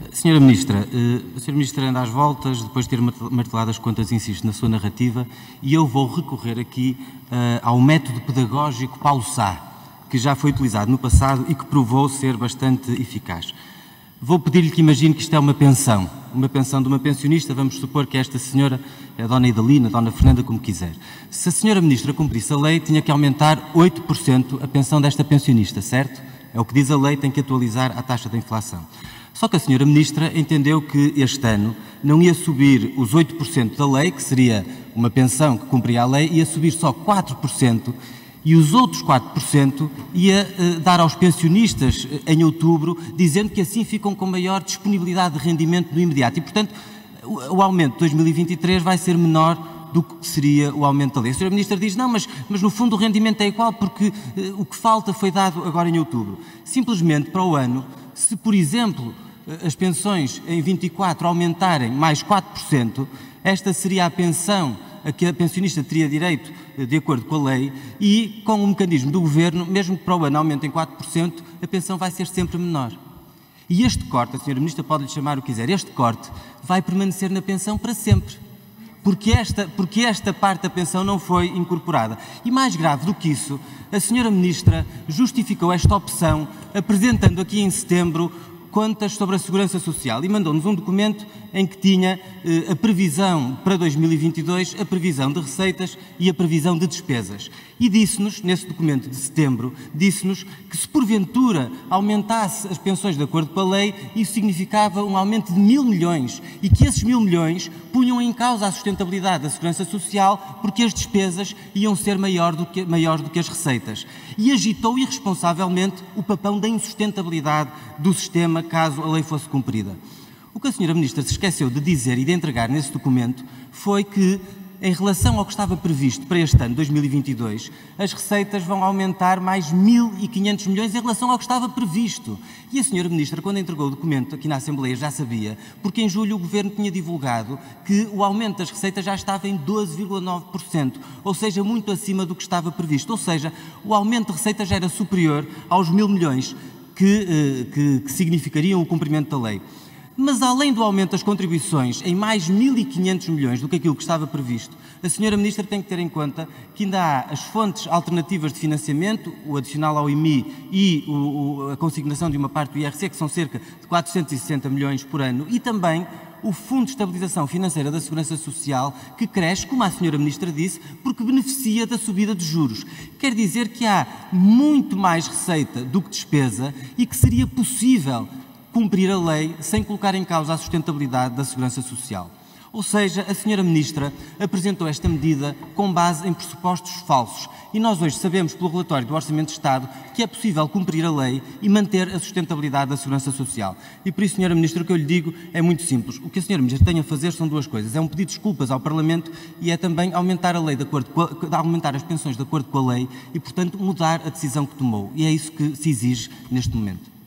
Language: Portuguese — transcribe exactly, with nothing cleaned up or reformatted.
Senhora Ministra, a Senhora Ministra anda às voltas, depois de ter martelado as contas, insiste na sua narrativa, e eu vou recorrer aqui uh, ao método pedagógico Paulo Sá, que já foi utilizado no passado e que provou ser bastante eficaz. Vou pedir-lhe que imagine que isto é uma pensão, uma pensão de uma pensionista. Vamos supor que esta senhora é a Dona Idalina, a Dona Fernanda, como quiser. Se a Senhora Ministra cumprisse a lei, tinha que aumentar oito por cento a pensão desta pensionista, certo? É o que diz a lei, tem que atualizar a taxa da inflação. Só que a Senhora Ministra entendeu que este ano não ia subir os oito por cento da lei, que seria uma pensão que cumpria a lei, ia subir só quatro por cento, e os outros quatro por cento ia uh, dar aos pensionistas uh, em outubro, dizendo que assim ficam com maior disponibilidade de rendimento no imediato. E, portanto, o, o aumento de dois mil e vinte e três vai ser menor do que seria o aumento da lei. A Senhora Ministra diz, não, mas, mas no fundo o rendimento é igual porque uh, o que falta foi dado agora em outubro. Simplesmente para o ano, se, por exemplo, as pensões em vinte e quatro aumentarem mais quatro por cento, esta seria a pensão a que a pensionista teria direito de acordo com a lei, e com o mecanismo do Governo, mesmo que para o ano aumentem quatro por cento, a pensão vai ser sempre menor. E este corte, a Senhora Ministra pode lhe chamar o que quiser, este corte vai permanecer na pensão para sempre, porque esta, porque esta parte da pensão não foi incorporada. E mais grave do que isso, a Senhora Ministra justificou esta opção apresentando aqui em setembro contas sobre a Segurança Social e mandou-nos um documento em que tinha eh, a previsão para dois mil e vinte e dois, a previsão de receitas e a previsão de despesas. E disse-nos, nesse documento de setembro, disse-nos que se porventura aumentasse as pensões de acordo com a lei, isso significava um aumento de mil milhões e que esses mil milhões punham em causa a sustentabilidade da Segurança Social porque as despesas iam ser maior do que, maiores do que as receitas. E agitou irresponsavelmente o papão da insustentabilidade do sistema caso a lei fosse cumprida. O que a Senhora Ministra se esqueceu de dizer e de entregar nesse documento foi que, em relação ao que estava previsto para este ano, dois mil e vinte e dois, as receitas vão aumentar mais mil e quinhentos milhões em relação ao que estava previsto. E a Senhora Ministra, quando entregou o documento aqui na Assembleia, já sabia, porque em julho o Governo tinha divulgado que o aumento das receitas já estava em doze vírgula nove por cento, ou seja, muito acima do que estava previsto. Ou seja, o aumento de receitas já era superior aos mil milhões que, que, que significariam o cumprimento da lei. Mas, além do aumento das contribuições em mais mil e quinhentos milhões do que aquilo que estava previsto, a Senhora Ministra tem que ter em conta que ainda há as fontes alternativas de financiamento, o adicional ao I M I e o, o, a consignação de uma parte do I R C, que são cerca de quatrocentos e sessenta milhões por ano, e também o Fundo de Estabilização Financeira da Segurança Social, que cresce, como a Senhora Ministra disse, porque beneficia da subida de juros. Quer dizer que há muito mais receita do que despesa e que seria possível cumprir a lei sem colocar em causa a sustentabilidade da Segurança Social. Ou seja, a Senhora Ministra apresentou esta medida com base em pressupostos falsos e nós hoje sabemos pelo relatório do Orçamento de Estado que é possível cumprir a lei e manter a sustentabilidade da Segurança Social. E por isso, Senhora Ministra, o que eu lhe digo é muito simples. O que a Senhora Ministra tem a fazer são duas coisas. É um pedido de desculpas ao Parlamento e é também aumentar a lei de acordo com a, aumentar as pensões de acordo com a lei e, portanto, mudar a decisão que tomou. E é isso que se exige neste momento.